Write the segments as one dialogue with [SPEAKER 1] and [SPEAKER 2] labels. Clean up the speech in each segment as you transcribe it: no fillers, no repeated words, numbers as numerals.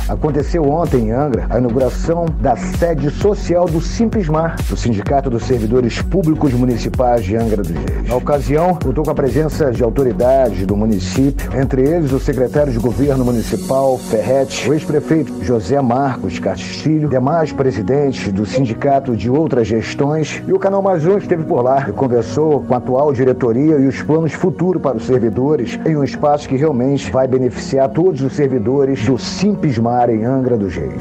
[SPEAKER 1] Aconteceu ontem em Angra a inauguração da sede social do Simplesmar, do Sindicato dos Servidores Públicos Municipais de Angra dos Reis. Na ocasião, contou com a presença de autoridades do município, entre eles o secretário de Governo Municipal, Ferretti, o ex-prefeito José Marcos Castilho, demais presidentes do sindicato de outras gestões, e o Canal Mais Um esteve por lá e conversou com a atual diretoria e os planos futuros para os servidores em um espaço que realmente vai beneficiar todos os servidores do Simplesmar em Angra dos Reis.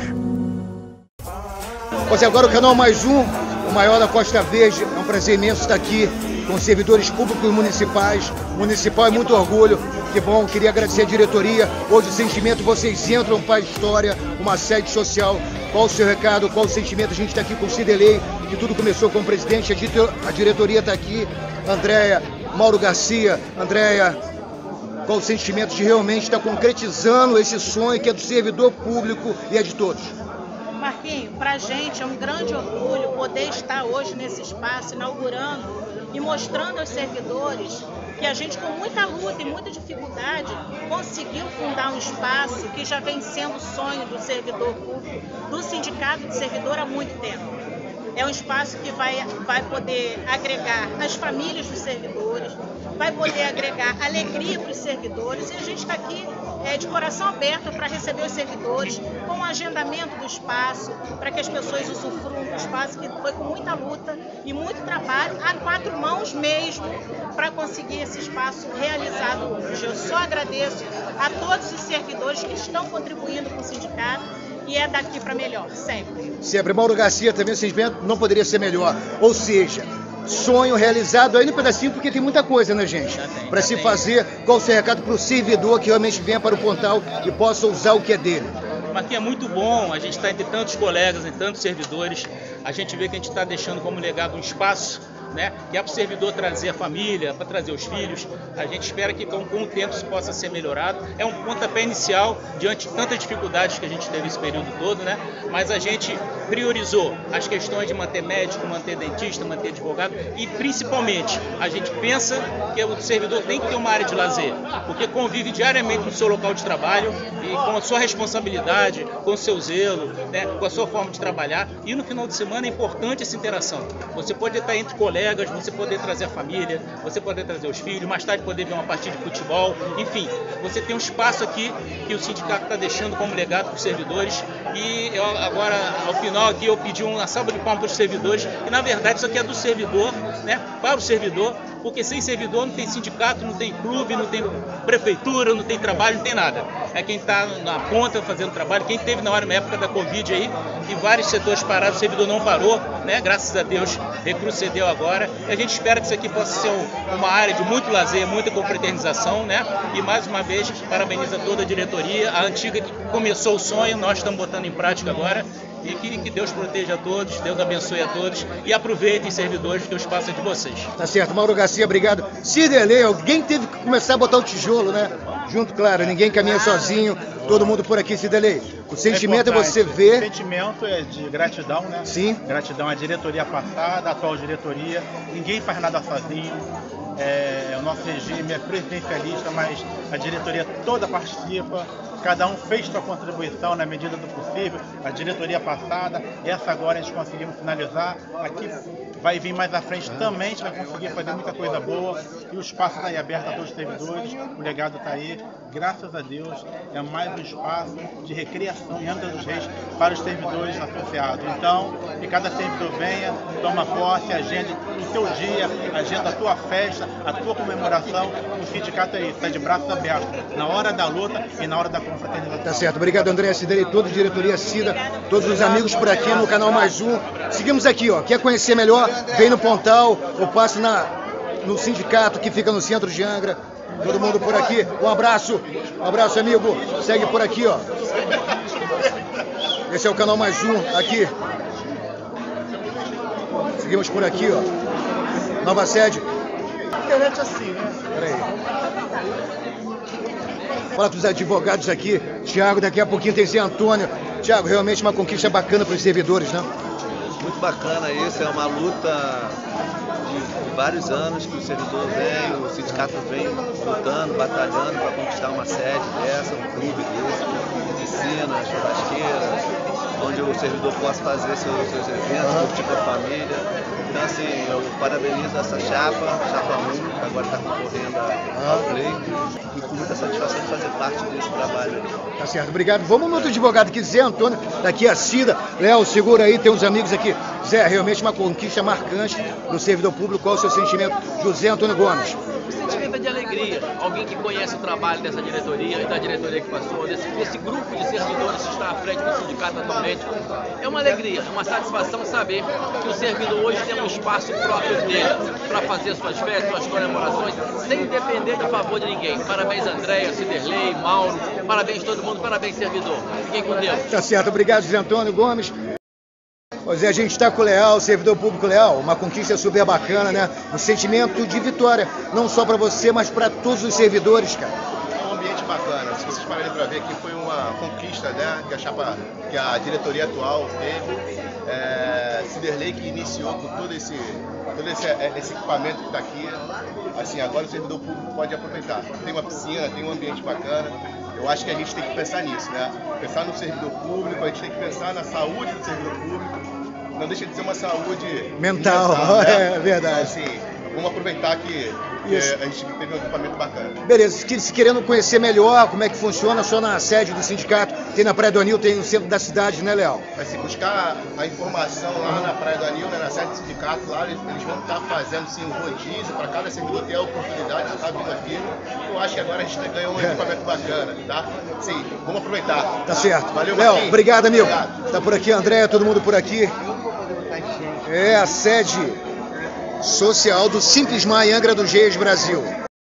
[SPEAKER 2] Agora o Canal Mais Um, o maior da Costa Verde. É um prazer imenso estar aqui com os servidores públicos municipais. Municipal é muito orgulho. Que bom, queria agradecer a diretoria. Hoje o sentimento, vocês entram para a história, uma sede social. Qual o seu recado, qual o sentimento? A gente está aqui com o Cidelei, que tudo começou com o presidente, a diretoria está aqui. Andréia, Mauro Garcia, Andréia, qual o sentimento de realmente estar concretizando esse sonho que é do servidor público e é de todos?
[SPEAKER 3] Marquinhos, para a gente é um grande orgulho poder estar hoje nesse espaço, inaugurando e mostrando aos servidores que a gente, com muita luta e muita dificuldade, conseguiu fundar um espaço que já vem sendo sonho do servidor público, do sindicato de servidor há muito tempo. É um espaço que vai poder agregar as famílias dos servidores, vai poder agregar alegria para os servidores, e a gente está aqui de coração aberto para receber os servidores, com o agendamento do espaço, para que as pessoas usufruam do espaço, que foi com muita luta e muito trabalho, a 4 mãos mesmo, para conseguir esse espaço realizado hoje. Eu só agradeço a todos os servidores que estão contribuindo com o sindicato, e é daqui para melhor, sempre.
[SPEAKER 2] Sempre. Mauro Garcia também, o sentimento não poderia ser melhor. Ou seja, sonho realizado aí no pedacinho, porque tem muita coisa, né, gente? Para se fazer. Qual o seu recado para o servidor que realmente venha para o Pontal e possa usar o que é dele?
[SPEAKER 4] Marquinhos, é muito bom, a gente está entre tantos colegas, entre tantos servidores, a gente vê que a gente está deixando como legado um espaço, né, que é para o servidor trazer a família, para trazer os filhos. A gente espera que com o tempo isso possa ser melhorado. É um pontapé inicial diante de tantas dificuldades que a gente teve esse período todo, né? Mas a gente priorizou as questões de manter médico, manter dentista, manter advogado, e principalmente a gente pensa que o servidor tem que ter uma área de lazer, porque convive diariamente no seu local de trabalho e com a sua responsabilidade, com o seu zelo, né, com a sua forma de trabalhar, e no final de semana é importante essa interação. Você pode estar entre colegas, você poder trazer a família, você poder trazer os filhos, mais tarde poder ver uma partida de futebol, enfim, você tem um espaço aqui que o sindicato está deixando como legado para os servidores. E eu, agora, ao final aqui, eu pedi uma salva de palmas para os servidores, e na verdade isso aqui é do servidor, né, para o servidor, porque sem servidor não tem sindicato, não tem clube, não tem prefeitura, não tem trabalho, não tem nada. É quem está na ponta fazendo trabalho, quem teve na época da Covid aí, e vários setores parados, o servidor não parou, né? Graças a Deus recrudesceu agora. E a gente espera que isso aqui possa ser uma área de muito lazer, muita confraternização, né? E mais uma vez, parabeniza toda a diretoria, a antiga que começou o sonho, nós estamos botando em prática agora. E que Deus proteja a todos, Deus abençoe a todos, e aproveitem, servidores, que o espaço é de vocês.
[SPEAKER 2] Tá certo. Mauro Garcia, obrigado. Cidelei, alguém teve que começar a botar o tijolo, né? Junto, claro, ninguém caminha sozinho, todo mundo por aqui, Cidelei. O sentimento é você ver...
[SPEAKER 5] O sentimento é de gratidão, né?
[SPEAKER 2] Sim.
[SPEAKER 5] Gratidão à diretoria passada, à atual diretoria. Ninguém faz nada sozinho. O nosso regime é presidencialista, mas a diretoria toda participa. Cada um fez sua contribuição na medida do possível. A diretoria passada, essa agora a gente conseguimos finalizar. Aqui vai vir mais à frente também, a gente vai conseguir fazer muita coisa boa. E o espaço está aí aberto a todos os servidores, o legado está aí. Graças a Deus, é mais um espaço de recreação em Angra dos Reis para os servidores associados. Então, que cada servidor venha, toma posse, agende o seu dia, agenda a tua festa, a tua comemoração. O sindicato é isso, está de braços abertos, na hora da luta e na hora da confraternização.
[SPEAKER 2] Tá certo, obrigado André Cidelei, toda a diretoria Cida, todos os amigos por aqui no Canal Mais Um. Seguimos aqui, ó. Quer conhecer melhor? Vem no Pontal, ou passe no sindicato que fica no centro de Angra. Todo mundo por aqui. Um abraço, amigo. Segue por aqui, ó. Esse é o Canal Mais Um aqui. Seguimos por aqui, ó. Nova sede.
[SPEAKER 5] Internet assim, né?
[SPEAKER 2] Peraí. Fala para os advogados aqui. Tiago, daqui a pouquinho tem Zé Antônio. Tiago, realmente uma conquista bacana para os servidores, né?
[SPEAKER 6] Muito bacana isso, é uma luta de vários anos que o servidor vem, o sindicato vem lutando, batalhando para conquistar uma sede dessa, um clube desse, piscina, churrasqueira, onde o servidor possa fazer seus eventos, curtir com a família. Então, assim, eu parabenizo essa chapa 1, que agora está concorrendo ao pleito, e com muita satisfação de fazer parte desse trabalho.
[SPEAKER 2] Tá certo, obrigado. Vamos no outro advogado aqui, Zé Antônio, daqui a Cida. Léo, segura aí, tem uns amigos aqui. Zé, realmente uma conquista marcante do servidor público. Qual é o seu sentimento, José Antônio Gomes?
[SPEAKER 7] Sentimento de alegria. Alguém que conhece o trabalho dessa diretoria e da diretoria que passou, desse grupo de servidores que está à frente do sindicato atualmente. É uma alegria, é uma satisfação saber que o servidor hoje tem um espaço próprio dele para fazer suas festas, suas comemorações, sem depender do favor de ninguém. Parabéns, Andréia, Ciderley, Mauro, parabéns todo mundo, parabéns, servidor. Fiquem com Deus.
[SPEAKER 2] Tá certo, obrigado, José Antônio Gomes. Pois é, a gente está com o Leal, servidor público Leal, uma conquista super bacana, né? Um sentimento de vitória, não só para você, mas para todos os servidores, cara.
[SPEAKER 8] É um ambiente bacana, se vocês pararem para ver aqui, foi uma conquista, né, que a diretoria atual teve. Ciderley que iniciou com todo esse equipamento que está aqui. Assim, agora o servidor público pode aproveitar. Tem uma piscina, tem um ambiente bacana. Eu acho que a gente tem que pensar nisso, né? Pensar no servidor público, a gente tem que pensar na saúde do servidor público. Não deixa de ser uma saúde
[SPEAKER 2] mental, né? É verdade.
[SPEAKER 8] Então, assim, vamos aproveitar que a gente teve um equipamento bacana.
[SPEAKER 2] Beleza, se querendo conhecer melhor como é que funciona, só na sede do sindicato, tem na Praia do Anil, tem no centro da cidade, né, Leal?
[SPEAKER 8] Assim, buscar a informação lá na Praia do Anil, né, na sede do sindicato, lá eles vão estar fazendo sim, um rodízio para cada servidor ter a oportunidade de estar vindo aqui. Eu acho que agora a gente ganhou um equipamento bacana, tá? Sim, vamos aproveitar.
[SPEAKER 2] Tá certo.
[SPEAKER 8] Valeu,
[SPEAKER 2] Léo,
[SPEAKER 8] Marquinhos.
[SPEAKER 2] obrigado, amigo.
[SPEAKER 8] Obrigado.
[SPEAKER 2] Tá por aqui, André, todo mundo por aqui. É a sede social do Simples Mar em Angra dos Reis, Brasil.